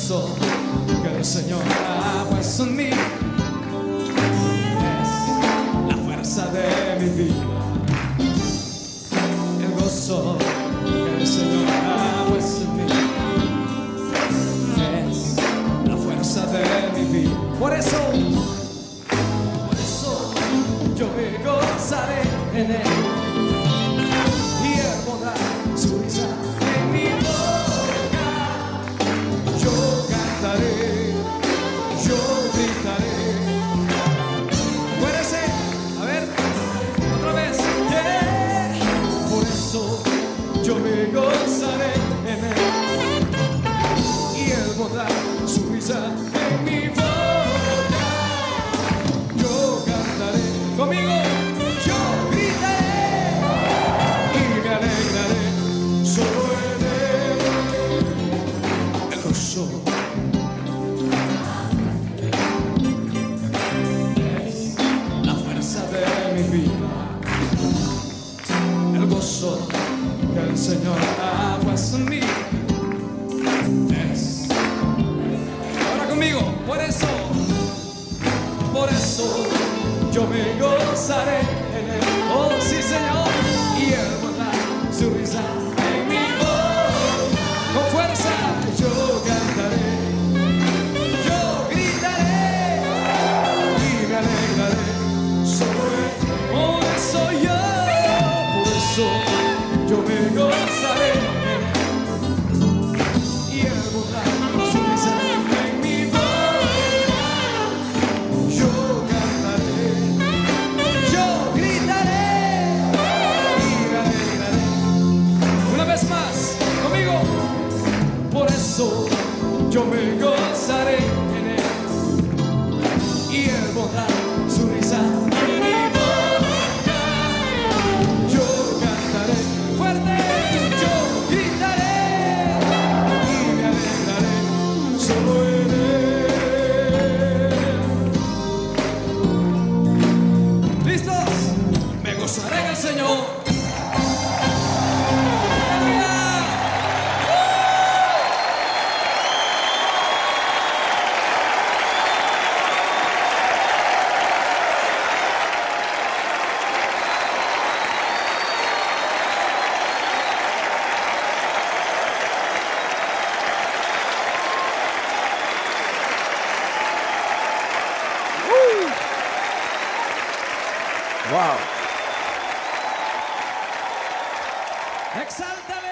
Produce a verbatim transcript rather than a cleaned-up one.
gozo que el Señor ha puesto en mí es la fuerza de mi vida. El gozo que el Señor ha puesto en mí es la fuerza de mi vida. Por eso, por eso yo me gozaré en Él y Él pondrá su risa en mi boca. Yo cantaré, yo gritaré. Acuérdense, a ver, otra vez. Yeah. Por eso yo me gozaré en Él y Él pondrá su risa en mi boca. Yo cantaré conmigo, yo gritaré y me alegraré solo en Él. El gozo es la fuerza de mi vida. El gozo que el Señor ha puesto en mí es. Ahora conmigo, por eso, por eso yo me gozaré en Él. Oh, sí, Señor, y Él pondrá su risa en mi voz. Con fuerza yo cantaré, yo gritaré y me alegraré solo en Él. Por eso yo, por eso yo me gozaré en Él y Él pondrá su risa en mi voz. Yo cantaré, yo gritaré y me alegraré. Una vez más, conmigo. Por eso yo me gozaré en Él y Él pondrá su risa en mi boca. Yo cantaré fuerte, yo gritaré y me alegraré solo en Él. ¿Listos? Me gozaré en el Señor. Wow. ¡Exáltale!